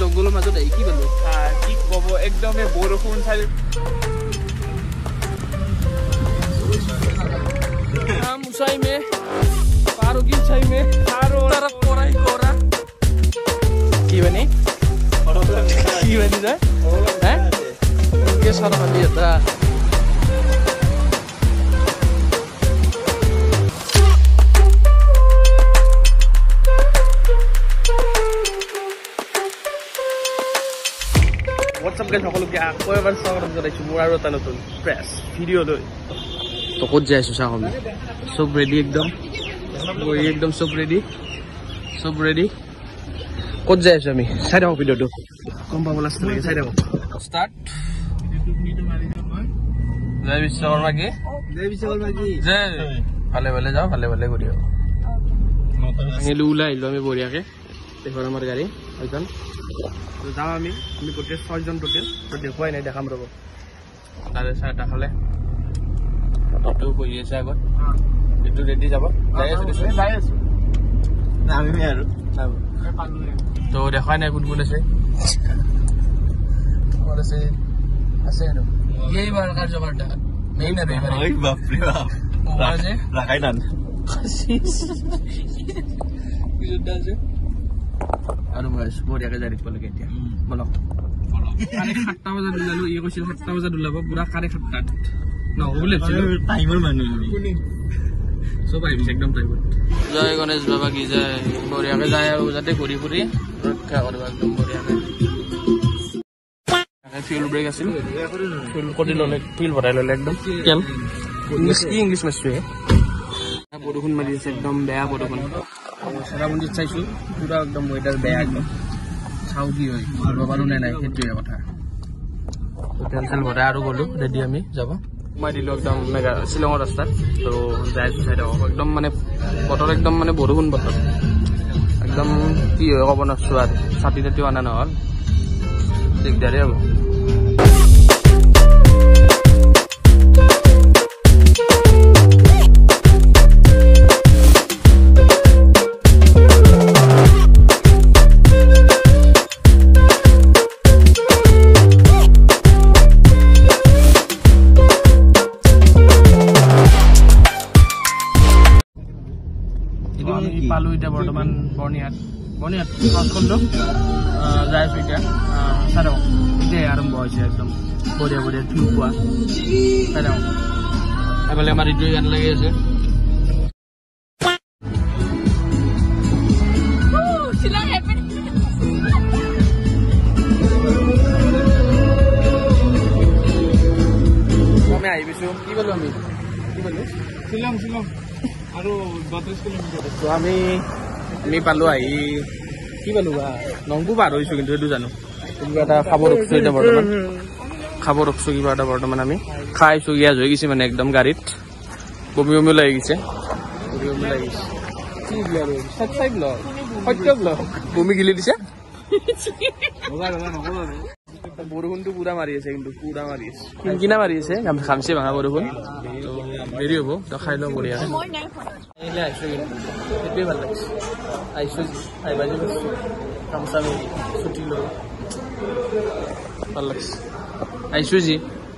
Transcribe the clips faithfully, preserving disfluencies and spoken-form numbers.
জংগলৰ মাজত আহি কি পালো কি ক'ব একদমে বৰষুণ চাই हम ऊंचाई में पारो की ऊंचाई में पारो तरफ कोरा ही कोरा की बनी की बनी जाए हैं ये सारा बनी जाता व्हाट्सएप के সকলো কি আকৌ এবাৰ স্বাগতম জনাইছো মোৰ আৰু এটা নতুন প্ৰেছ ভিডিঅ লৈ তো ক'ত যাইছো চাহ আমি সব ৰেডি একদম মই একদম সব ৰেডি সব ৰেডি ক'ত যাইছো আমি চাই দাও ভিডিঅটো কম পাব লাষ্ট লাগে চাই দাও স্টাৰ্ট জয় বিশ্বকৰ্মা কি জয় বিশ্বকৰ্মা কি জয় ভালে ভালে যাও ভালে ভালে কৰি আও হেলু ওলাই আহিলো আমি বঢ়িয়াকে দেখুন আমাৰ গাড়ী এখন তো যাও আমি আমি গোটেই ছয়জন টোটেল তো দেখুৱাই নাই দেখাম ৰব তাৰে চাৰিটা খালে তো বহি আছে আগত এটো ৰেডি যাব যাই আছে যাই আছে না আমি আৰু তো দেখাই নাই কোন কোন আছে और আছে আছে আৰু এই বাৰ কাৰ্যকৰ্তা মেইন না বেমাৰ ওই বাপ ৰে বাপ আছে লাগাই নান বিজুদ আছে আৰু বয়স বঢ়িয়াকে জাৰি পলকে এতিয়া বলক কাৰে সাতটা বজা দিলালো ই কৈছিল সাতটা বজা দিলাব পুৰা কাৰে সাতটা না ওলে টাইমৰ মানুহ কোনি সব আইছে একদম টাইমত জয় গণেশ বাবা কি জয় বঢ়িয়াকে যায় আৰু যাতে ঘূৰি ফুৰি ৰক্ষা কৰিব একদম বঢ়িয়াকে ফিউল ব্ৰেক আছিল ফিউল কৰি ললে ফিউল ভৰাই ললে একদম কেম ইংলিছ কি ইংলিছ মাছটো বৰষুণ মাৰি আছে একদম বেয়া বৰষুণ চেৰাপুঞ্জীত চাইছো পুৰা একদম ৱেডাৰ বেয়া একদম চাও কি হয় ঘূৰিব পাৰো নে নাই সেইটোৱে কথা তেল চেল ভৰাই আৰু গ'লো ৰেডি আমি যাব মই দিলো একদম মেগা শ্বিলঙৰ ৰাস্তাত তো যাই চাই দিওঁ একদম মানে বতৰ একদম মানে বৰষুণ বতৰ একদম কি হয় ক'ব নোৱাৰছো আৰু ছাতি তাতিও অনা নহ'ল দিগদাৰে হ'ব পালো এতিয়া বৰ্তমান বৰ্ণিহাট বৰ্ণিহাট খণ্ড যাই আছো এতিয়া চাই দিওঁ এতিয়াই আৰম্ভ হৈছে একদম বঢ়িয়া বঢ়িয়া ভিউ পোৱা চাই দিওঁ এইফালে আমাৰ ইটো গান লাগি আছে আমি আহি পাইছো কি পালো আমি কি পালো শ্বিলং শ্বিলং আৰু বত্ৰিশ কিলোমিটাৰ তো আমি আমি পালো আহি কি পালো বা নংপু পাৰ হৈছো কিন্তু এইটো জানো কিবা এটা খাব ৰখছো এতিয়া বৰ্তমান খাব ৰখছো কিবা এটা বৰ্তমান আমি খাইছো গিয়াজ হৈ গৈছে মানে একদম গাড়ীত বমি বমি লাগি গৈছে বমি বমি লাগি গৈছে কি ব্লগ চাবস্ক্ৰাইব ব্লগ সত্য ব্লগ বমি গিলি দিছে বৰষুণটো পুৰা মাৰি আছে কিন্তু পুৰা মাৰি আছে কিনকিনা মাৰি আছে খামচি ভাঙা বৰষুণ দেৰি হ'ব তো খাই লওঁ বঢ়িয়া আহিলে আহিছোঁ কিন্তু সেইটোৱে ভাল লাগিছে আহিছোঁ যি আহি বাজি গৈছোঁ গামোচা মেলি ছুটি লৈ ভাল লাগিছে আহিছোঁ যি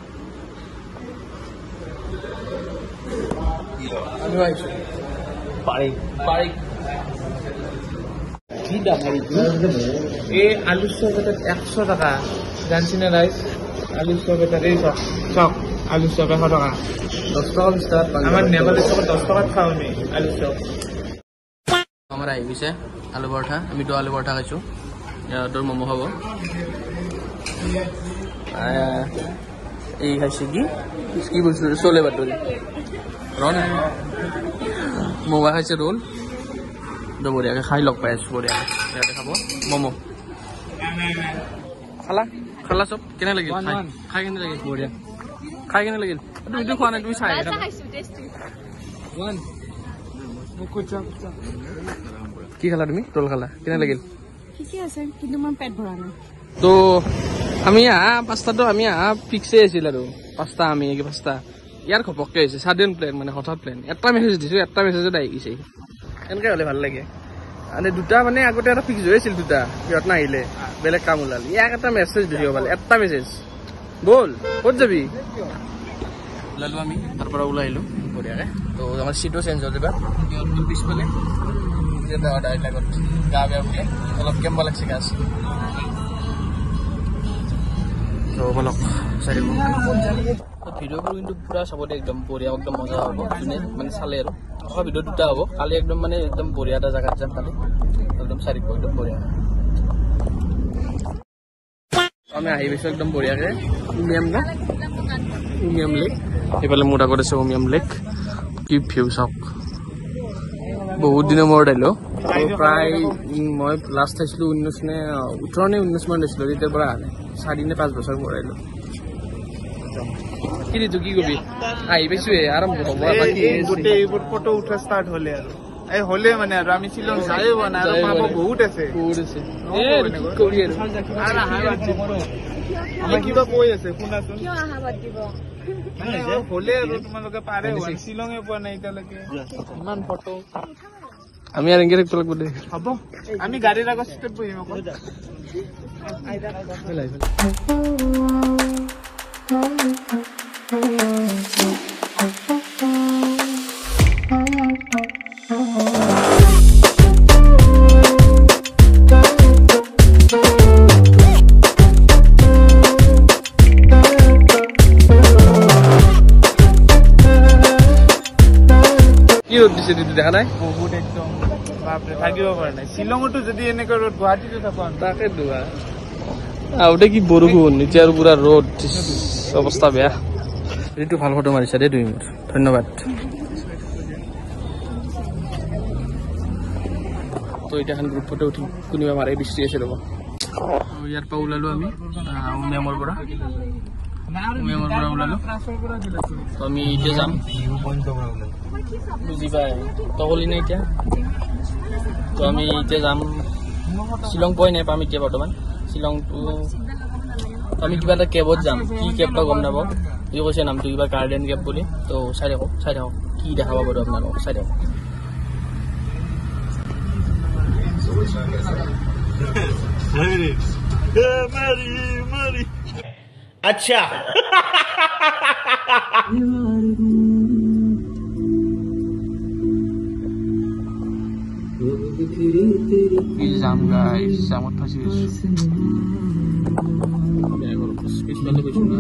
আমিও আহিছোঁ পাৰি পাৰি কি দাম এই আলু চপ এটাত একশ টকা জানছিনে ৰাইচ আলু চপ এটাত এই চক চক আলু চপ এশ টকা দশ টকা বিশ টকা আমার নেপালের চকত দশ টাকা খাও আমি আলু চপ আমার আহি গৈছে আলু পৰঠা আমি তো আলু পৰঠা খাইছো তোর মমো খাব এই খাইছে কি কি বলছো চলে বাটুরি রন মোবা খাইছে রোল তো বঢ়িয়াকে খাই লগ পাই আছো বঢ়িয়াকে ইয়াতে খাব মমো খালা খালা চব কেনে লাগিল খাই কেনে লাগিল বঢ়িয়া খাই কেনে লাগিল তুমি তো খোৱা নাই তুমি চাই কি খালা তুমি ৰোল খালা কেনে লাগিল ঠিকই আছে কিন্তু মই পেট ভৰা নাই তো আমি আহা পাঁচটাতো আমি আহা ফিক্সে আছিল আৰু পাঁচটা আমি কি পাঁচটা ইয়াৰ ঘপককে হৈছে সাডেন প্লেন মানে হঠাৎ প্লেন এটা মেছেজ দিছো এটা মেছেজত আহি গৈছে এনেকৈ হ'লে ভাল লাগে মানে দুটা মানে আগতে এটা ফিক্স হৈছিল দুটা সিহঁত নাহিলে বেলেগ কাম ওলালে ইয়াক এটা মেছেজ দিব পালে এটা মেছেজ বল ক'ত যাবি ওলালো আমি তাৰ পৰা ওলাই আহিলোঁ বঢ়িয়াকৈ তো আমাৰ চিটো চেঞ্জ হ'ল এবাৰ সিহঁত পিছফালে ডাইলাগত গা বেয়া বুলি অলপ কেম্ব লাগছে গাছ তো বলক চাই ভিডিঅ'বোৰ কিন্তু পুৰা চাবতে একদম বঢ়িয়া একদম মজা হ'ব যোনে মানে চালে আৰু অহা ভিডিঅ' দুটা হ'ব কালি একদম মানে একদম বঢ়িয়া এটা জেগাত যাম কালি একদম চাৰিশ একদম বঢ়িয়া আমি আহি পাইছোঁ একদম বঢ়িয়াকৈ উমিয়াম গা উমিয়াম লেক এইফালে মোৰ আগত আছে উমিয়াম লেক কি ভিউ চাওক বহুত দিনৰ মূৰত আহিলোঁ প্ৰায় মই লাষ্ট চাইছিলোঁ ঊনৈছ নে ওঠৰ নে ঊনৈছ মান দিছিলোঁ তেতিয়াৰ পৰা আহে চাৰি নে পাঁচ বছৰ মূৰত আহিলোঁ কি দিছোঁ কি কবি আহি পাইছোঁহে আৰম্ভ হ'ব গোটেই এইবোৰ ফটো উঠা ষ্টাৰ্ট হ'লে আৰু এই হ'লে মানে আৰু আমি শ্বিলং যায়ে পোৱা নাই আৰু পাব বহুত আছে বহুত আছে কবি আৰু আমাৰ কিবা কৈ আছে শুনাচোন কিয় আহা বাদ দিব হ'লে আৰু তোমালোকে পাৰে শ্বিলঙে পোৱা নাই এতিয়ালৈকে ইমান ফটো আমি আৰু এনেকৈ থাকিব লাগিব দেই হ'ব আমি গাড়ীৰ আগত ষ্টেপ বহিম আকৌ কি ৰ'দ দিছে দিদি দেখা নাই বহুত একদম বাপৰে থাকিব পৰা নাই শ্বিলঙতো যদি এনেকুৱা ৰ'দ গুৱাহাটীতো থাকো তাকে দুৱা আহোঁতে কি বৰষুণ এতিয়া আৰু পুৰা ৰ'দ অৱস্থা বেয়া এইটো ভাল ফটো মাৰিছা দেই তুমি মোৰ ধন্যবাদ তো এতিয়া এখন গ্ৰুপ ফটো উঠিম কোনোবা মাৰি বৃষ্টি আছে ৰ'ব ইয়াৰ পৰা ওলালোঁ আমি উমিয়ামৰ পৰা উমিয়ামৰ পৰা ওলালোঁ তো আমি এতিয়া যাম বুজি পাই তকলি নাই এতিয়া তো আমি এতিয়া যাম শ্বিলং পোৱাই নাই পাম এতিয়া বৰ্তমান শ্বিলংটো আমি কিবা এটা কেবত যাম কি কেব বা গম নাপাওঁ যি কৈছে নামটো কিবা গাৰ্ডেন কেব বুলি তো চাই থাকক চাই থাকক কি দেখা পাব আপোনালোকক চাই থাকক अच्छा जाम गाइस जामत फासि গৈছো বেগৰ পিছফালে গৈছো না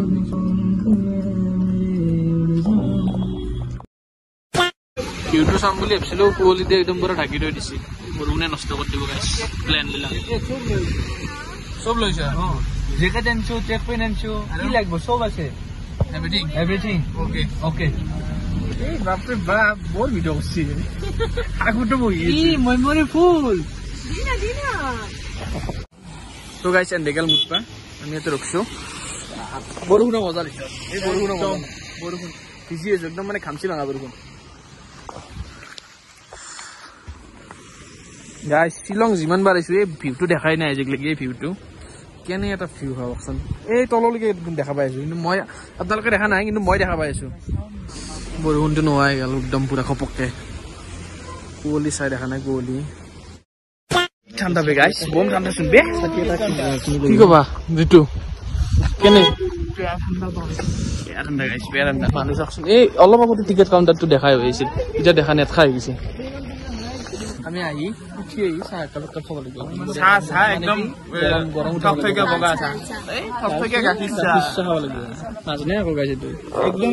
কিউটো চাম বুলি ভাবিছিলোঁ কুঁৱলীতে একদম পুৰা ঢাকি থৈ দিছে বৰষুণে নষ্ট কৰি দিব গাইছ প্লেন বিলাক চব লৈছে অ জেকেট আনিছো ট্ৰেক পেণ্ট আনিছো কি লাগিব চব আছে এভৰিথিং এভৰিথিং ওকে ওকে এই বাপৰে বাপ বৰ ভিডিঅ' কৰিছে আগতে বহি ই মেমৰি ফুল দিনা দিনা তো গাইছ এন্ডেগাল মুটপা আমি ইয়াতে ৰখিছো বৰষুণৰ মজা দিছে এই বৰষুণৰ মজা বৰষুণ ভিজি আছে একদম মানে খামচি লগা বৰষুণ গাইছ শ্বিলং যিমান বাৰ আহিছো এই ভিউটো দেখাই নাই আজিলৈকে এই ভিউটো কেনে এটা ভিউ ভাবকচোন এই তললৈকে দেখা পাই আছো কিন্তু মই আপোনালোকে দেখা নাই কিন্তু মই দেখা পাই আছো বৰষুণটো নোহোৱাই গ'ল একদম পুৰা খপককে কুঁৱলী চাই দেখা নাই কুঁৱলী ঠাণ্ডা বে গাইছ বম ঠাণ্ডা চোন বে কি কবা ঋতু কেনে ঠাণ্ডা গাইছ বেয়া ঠাণ্ডা মানুহ চাওকচোন এই অলপ আগতে টিকেট কাউণ্টাৰটো দেখাই হৈ আছিল এতিয়া দেখা নেদেখা হৈ গৈছে আমি আহি উঠি আহি চাহ একাপ একাপ খাব লাগিব চাহ চাহ একদম গৰম থপথপীয়া বগা চাহ এই থপথপীয়া গাখীৰ চাহ খাব লাগিব নাজানে আকৌ গাইছ এইটো একদম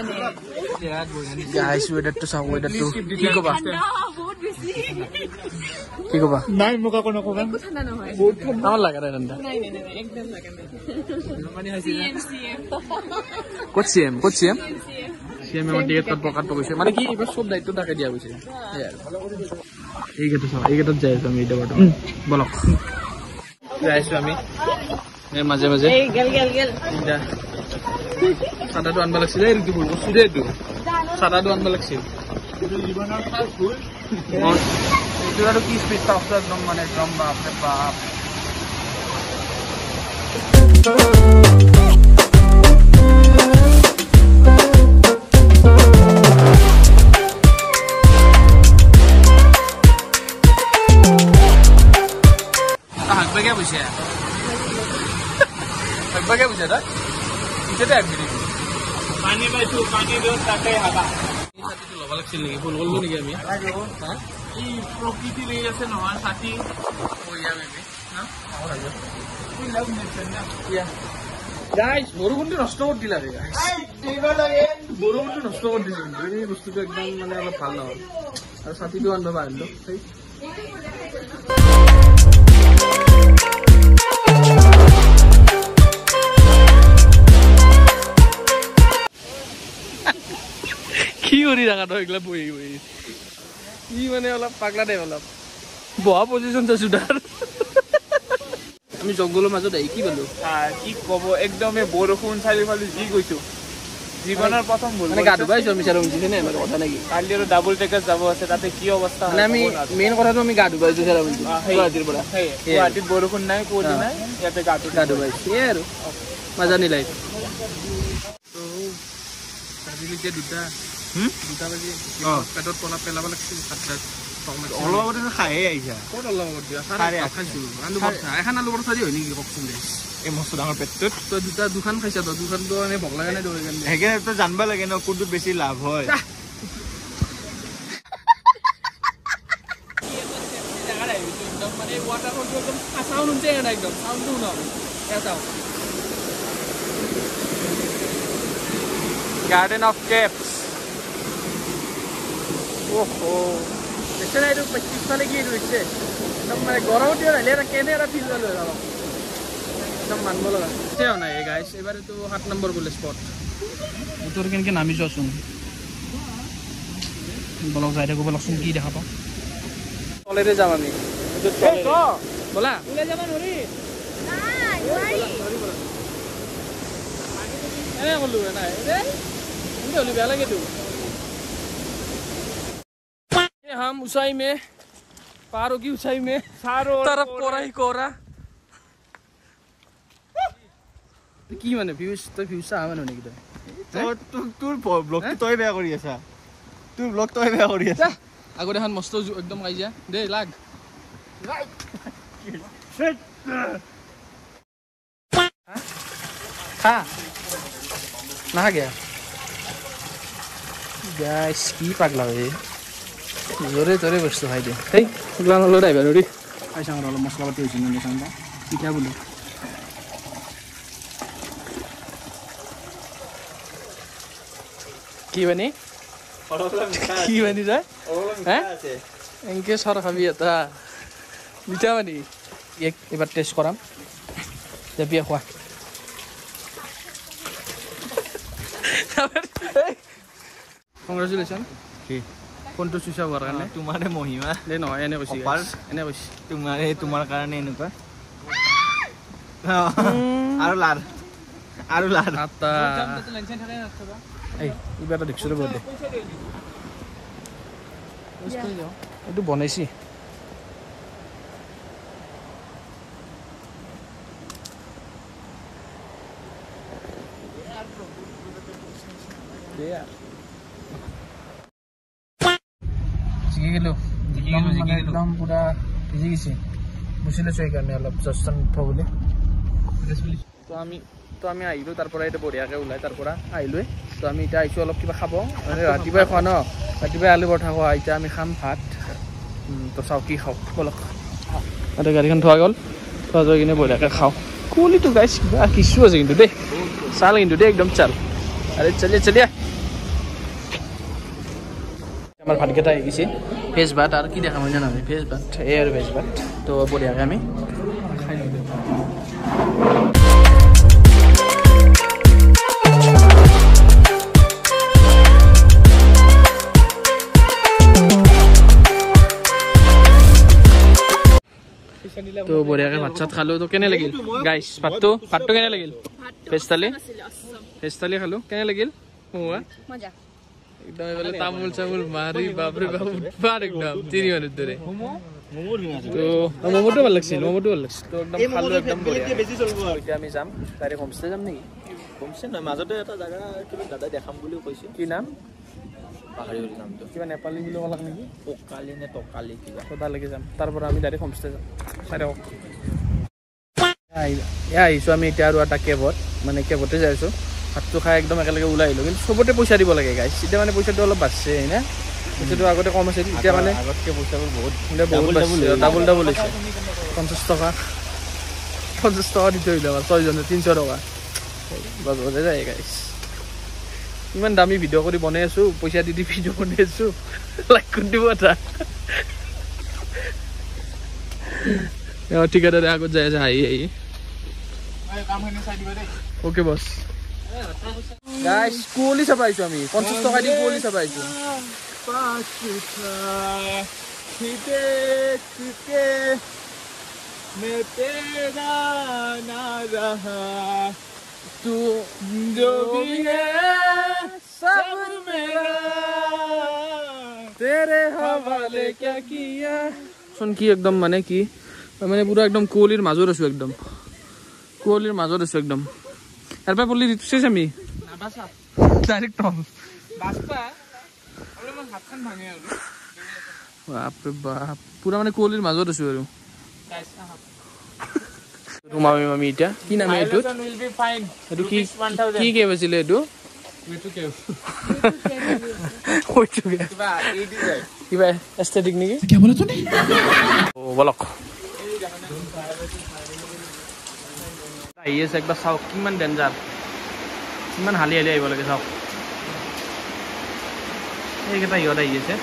গাইছ ৱেডাৰটো চাওঁ ৱেডাৰটো কি ক'বা বহুত বেছি কি ক'বা নাই মোক আকৌ নকবা ঠাণ্ডা নহয় বহুত ঠাণ্ডা লাগা নাই ঠাণ্ডা নাই নাই নাই একদম লাগা নাই চিএম চিএম ক'ত চি এম ক'ত চি এম চি এম এমৰ টিকেট তাত প্ৰকাশ কৰিছে মানে কি এইবাৰ চব দায়িত্ব তাকে দিয়া গৈছে এই গেটত চাওঁ এই গেটত যাই আছো আমি এতিয়া বৰ্তমান বলক যাই আছো আমি মাজে মাজে চাদাটো আনব লাগিছিল এইটো ভুল বস্তু দেই এইটো চাদাটো আনব লাগিছিল এইটো আৰু কি স্পীড চাওকচোন একদম মানে একদম বাপৰে বাপ একবাকে বুঝা দা ইতে একদিন পানী পাইছো পানী দিও তাতে হাবা ছাতিটো লব লাগছিল নেকি ফুল গলো নেকি আমি হা এই প্রকৃতি লৈ আছে নহয় ছাতি কইয়া বেবি না আমার আগে তুই লাভ নেছেন না ইয়া গাইস বরগুন্ডি নষ্ট করে দিলা রে গাইস এই দেবা লাগে বরগুন্ডি নষ্ট করে দিছে কিন্তু এই বস্তুটো একদম মানে অলপ ভাল না আর ছাতিটো আনবা পারলো সেই কি করি রাখাটো এগুলা বহি বহি ই মানে অলপ পাগলা টাইপ অলপ বহা পজিশন চাইছো তাৰ আমি জংগলৰ মাজত আহি কি পালো কি কব একদমে বৰষুণ চাৰিওফালে যি গৈছো জীৱনৰ প্ৰথম ভুল মানে গা ধুবাইছো আমি চাৰো বুজিছে নে মানে কথা নাকি কালি আৰু ডাবল টেকার যাব আছে তাতে কি অৱস্থা মানে আমি মেইন কথাটো আমি গা ধুবাইছো চাৰো বুজি গুৱাহাটীৰ পৰা গুৱাহাটীত বৰষুণ নাই কোলি নাই ইয়াতে গা গা ধুবাইছো এই আৰু মজা নিলাই তো আজিলৈকে দুটা দুটা বাজি পেটত পলা পেলাব লাগিছিল সাতটা অলপ আগতে খায়ে আহিছা ক'ত অলপ আগত দিয়া চাৰে আঠ খাইছো আলু পৰঠা এখন আলু পৰঠা দি হয় নেকি কওকচোন দে এই মস্ত ডাঙৰ পেটটোত তই দুটা দুখন খাইছা তই দুখনটো এনে ভোক লগা নাই দৌৰি কাৰণে সেইকাৰণে তই জানিব লাগে ন কোনটোত বেছি লাভ হয় মানে ৱাটাৰফলটো একদম চাউণ্ড উঠে একদম চাউণ্ডটো ন চাওঁ গাৰ্ডেন অফ কেপছ ওহো দেখছে না এইটো পিছফালে কি এইটো দেখছে একদম মানে গৰমত আহিলে এটা কেনে এটা ফিল পালো একদম মানব লগা সেও নাই গাইছ এবাৰ এইটো সাত নম্বৰ বোলে স্পট উত্তৰ কেনেকৈ নামিছো আছোন বলক যাই থাকো বলকচোন কি দেখা পাওঁ তলেৰে যাম আমি বলা ওলাই যাবা নৰি এনে ক'লো নাই এনে হ'লে বেয়া লাগেতো हम ऊंचाई में पारों की ऊंचाई में चारों तरफ कोरा ही कोरा কি মানে ভিউজ তই ভিউজ চা মানে নেকি তই তোৰ ব্লগ তই বেয়া কৰি আছা তোৰ ব্লগ তই বেয়া কৰি আছা আগতে এখন মস্ত একদম কাজিয়া দে লাগ খা নাহা গিয়া গাইছ কি পাগলা হয় জোরে জোরে বস্তু খাই দে এই গুলা নলৈ আহিবা নৰি খাই চাওঁ অলপ মছলা পাতি হৈছে নে চাওঁ পিঠা বোলো কি বানি কি বানি যায় এনেকে চৰ খাবি এটা মিঠা বানি এক এবাৰ টেষ্ট কৰাম যাবি খোৱা কংগ্ৰেচুলেশ্যন কি কোনটো চুইচা হোৱাৰ কাৰণে তোমাৰে মহিমা দে নহয় এনে কৈছি এনে কৈছি তোমাৰে তোমাৰ কাৰণে এনেকুৱা আৰু লাৰ আৰু লাৰ আটা এই ইবা এটা দেখছো ৰ'ব দে এইটো বনাইছি জিকি গেলো একদম পুৰা ভিজি গৈছে বুজি লৈছো সেইকাৰণে অলপ জষ্টন উঠব বুলি তো আমি তো আমি আহিলোঁ তাৰ পৰা এতিয়া বঢ়িয়াকৈ ওলাই তাৰ পৰা আহিলোৱে তো আমি এতিয়া আহিছোঁ অলপ কিবা খাব ৰাতিপুৱাই খোৱা ন ৰাতিপুৱাই আলু পৰঠা খোৱা এতিয়া আমি খাম ভাত তো চাওঁ কি খাওঁ বলক এতিয়া গাড়ীখন থোৱা গ'ল থোৱা যাই কিনে বঢ়িয়াকৈ খাওঁ কুলিটো গাইছ কিবা কিছু আছে কিন্তু দেই চাল কিন্তু দেই একদম চাল আৰে চলিয়ে চলিয়ে আমার ভাতকেইটা আহি গৈছে ভেজ ভাত আৰু কি দেখা মই জানো ভেজ ভাত এই আৰু ভেজ ভাত তো বঢ়িয়াকৈ আমি খাই দিলোঁ তো বঢ়িয়াকৈ ভাত চাত খালোঁ তো কেনে লাগিল গাইছ ভাতটো ভাতটো কেনে লাগিল ভেজ থালি ভেজ থালি খালোঁ কেনে লাগিল মজা একদম এবারে তামুল চামুল মারি বাপরে বাপ উঠবার একদম তিনি মানুষ ধরে তো মোমোটো ভাল লাগছিল মোমোটো ভাল লাগছিল তো একদম খালো একদম বঢ়িয়া এতিয়া আমি যাম ডাইৰেক্ট হোমষ্টে যাম নেকি হোমষ্টে নহয় মাজতে এটা জাগা কিবা দাদাই দেখাম বুলিও কৈছে কি নাম পাহৰি গ'ল নামটো কিবা নেপালী বুলি ক'লাক নেকি টকালি নে টকালি কিবা তো তালৈকে যাম তাৰ পৰা আমি ডাইৰেক্ট হোমষ্টে যাম চাই এয়া আহিছোঁ আমি এতিয়া আৰু এটা কেবত মানে কেবতে যাই আছোঁ ভাতটো খাই একদম একেলগে ওলাই আহিলোঁ কিন্তু চবতে পইচা দিব লাগে গাইছ এতিয়া মানে পইচাটো অলপ বাঢ়ছে হয়নে পইচাটো আগতে কম আছিল এতিয়া মানে আগতকৈ পইচাবোৰ বহুত বহুত ডাবল ডাবল হৈছে পঞ্চাছ টকা পঞ্চাছ টকা দি থৈ দিলে আমাৰ ছয়জনে তিনিশ টকা বাজতে যায় গাইছ ইমান দামী ভিডিঅ' কৰি বনাই আছোঁ পইচা দি দি ভিডিঅ' বনাই আছোঁ লাইক কৰি দিব এটা ঠিকাদাৰে আগত যাই আছে আহি আহি ওকে বছ গাইছ কুঁৱলী চাব আহিছোঁ আমি পঞ্চাছ টকা দি কুঁৱলী চাব আহিছোঁ চোন কি একদম মানে কি মানে পুৰা একদম কুঁৱলীৰ মাজত আছোঁ একদম কুঁৱলীৰ মাজত আছোঁ একদম ইয়াৰ পৰা পল্লি ৰিতুছে আমি ডাইৰেক্ট বাপৰে বাপ পুৰা মানে কুঁৱলীৰ মাজত আছোঁ আৰু মামি মামি এতিয়া কি নাম এইটো এইটো কি কি কেব আছিলে এইটো কিবা এস্থেটিক নেকি বলক আহি আছে একবাৰ চাওক কিমান ডেঞ্জাৰ কিমান হালি হালি আহিব লাগে চাওক এইকেইটা ইহঁত আহি আছে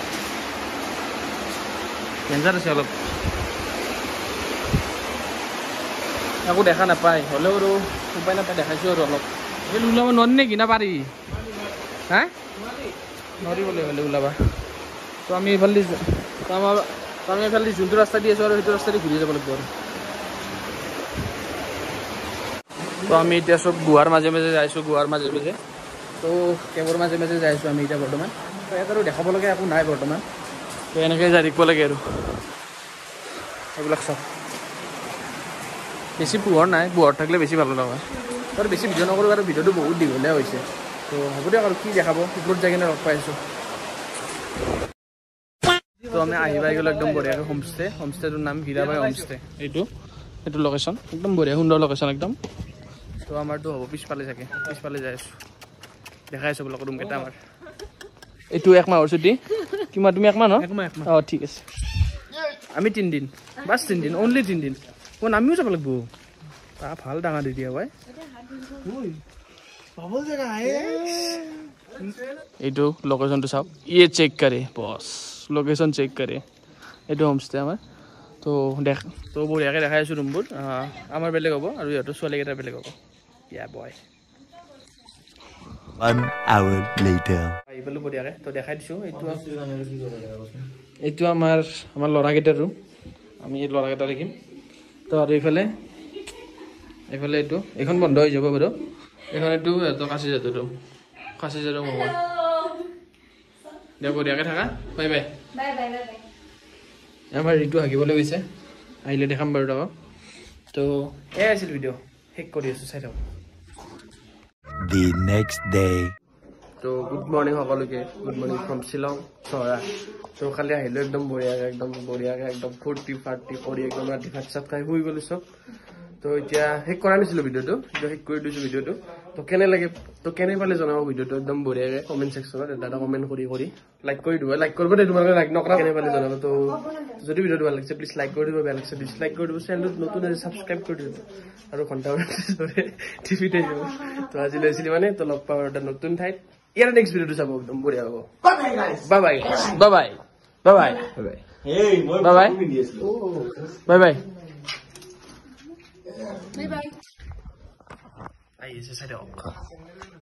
ডেঞ্জাৰ আছে অলপ একো দেখা নাপায় হ'লেও আৰু উপায় নাপায় দেখাইছোঁ আৰু অলপ এই ওলাব নোৱাৰি নেকি না পাৰি হা নোৱাৰিবলৈ হ'লে ওলাবা তো আমি এইফালে আমাৰ আমি এইফালে যোনটো ৰাস্তা দি আছোঁ আৰু সেইটো ৰাস্তা দি ঘূৰি যাব লাগিব আৰু তো আমি এতিয়া চব গুহাৰ মাজে মাজে যাইছোঁ গুহাৰ মাজে মাজে তো কেবৰ মাজে মাজে যাইছোঁ আমি এতিয়া বৰ্তমান তো ইয়াত আৰু দেখাব লগা একো নাই বৰ্তমান তো এনেকৈ যাই থাকিব লাগে আৰু এইবিলাক চব বেছি পোহৰ নাই পোহৰ থাকিলে বেছি ভাল লগা হয় আৰু বেছি ভিডিঅ' নকৰোঁ আৰু ভিডিঅ'টো বহুত দীঘলীয়া হৈছে তো হ'ব দিয়ক আৰু কি দেখাব ওপৰত যাই কিনে লগ পাই আছোঁ তো আমি আহি পাই গ'লোঁ একদম বঢ়িয়াকৈ হোমষ্টে হোমষ্টেটোৰ নাম হীৰাবাই হোমষ্টে এইটো এইটো লোকেশ্যন একদম বঢ়িয়া সুন্দৰ লোকেশ্যন একদম তো আমাৰতো হ'ব পিছফালে চাগে পিছফালে যাই আছোঁ দেখাই আছোঁ বোলক ৰুমকেইটা আমাৰ এইটো এক মাহৰ ছুটী কিমান তুমি এক মাহ ন অঁ ঠিক আছে আমি তিনিদিন বাছ তিনিদিন অনলি তিনিদিন মই নামিও যাব লাগিব তা ভাল ডাঙৰ দি দিয়া ভাই এইটো লোকেশ্যনটো চাওক ইয়ে চেক কৰে বছ লোকেশ্যন চেক কৰে এইটো হোমষ্টে আমাৰ তো দেখ তো বঢ়িয়াকৈ দেখাই আছোঁ ৰুমবোৰ আমাৰ বেলেগ হ'ব আৰু ইহঁতৰ ছোৱালীকেইটাৰ বেলেগ হ'ব ইয়া বয় One hour later. আহি পালোঁ বঢ়িয়াকৈ তো দেখাই দিছোঁ এইটো এইটো আমাৰ আমাৰ ল'ৰাকেইটাৰ ৰুম আমি এই ল'ৰাকেইটা দেখিম তো আৰু এইফালে এইফালে এইটো এইখন বন্ধ হৈ যাব বাৰু এইখন এইটো সিহঁতৰ কাচি যাতৰ ৰুম কাচি যাতৰ ৰুম হ'ব দে বঢ়িয়াকৈ থাকা বাই বাই আমাৰ ঋতু হাগিবলৈ গৈছে আহিলে দেখাম বাৰু তাক তো এয়াই আছিল ভিডিঅ' শেষ কৰি আছোঁ চাই থাকক The next day. তো গুড মৰ্ণিং সকলোকে গুড মৰ্ণিং ফ্ৰম শ্বিলং চহৰা তো কালি আহিলোঁ একদম বঢ়িয়াকৈ একদম বঢ়িয়াকৈ একদম ফূৰ্তি ফাৰ্টি কৰি একদম ৰাতি ভাত চাত খাই শুই গ'লোঁ চব তো এতিয়া শেষ কৰা নাছিলোঁ ভিডিঅ'টো কিন্তু শেষ কৰি দিছোঁ ভিডিঅ'টো তো কেনে লাগে তো কেনে পালে জনাব ভিডিঅ'টো একদম বঢ়িয়াকৈ কমেণ্ট ছেকশ্যনত এটা এটা কমেণ্ট কৰি কৰি লাইক কৰি দিব লাইক কৰিব দেই তোমালোকে লাইক নকৰা কেনে পালে জনাব তো যদি ভিডিঅ'টো ভাল লাগিছে প্লিজ লাইক কৰি দিব বেয়া লাগিছে ডিছলাইক কৰি দিব চেনেলটো নতুন আছে ছাবস্ক্ৰাইব কৰি দিব আৰু ঘণ্টা টিভিতে যাব তো আজি লৈছিলোঁ মানে তো লগ পাওঁ এটা নতুন ঠাইত ইয়াৰ নেক্সট ভিডিঅ'টো চাব একদম বঢ়িয়া হ'ব bye bye bye bye bye bye bye bye bye bye Bye bye. Ahí se salió.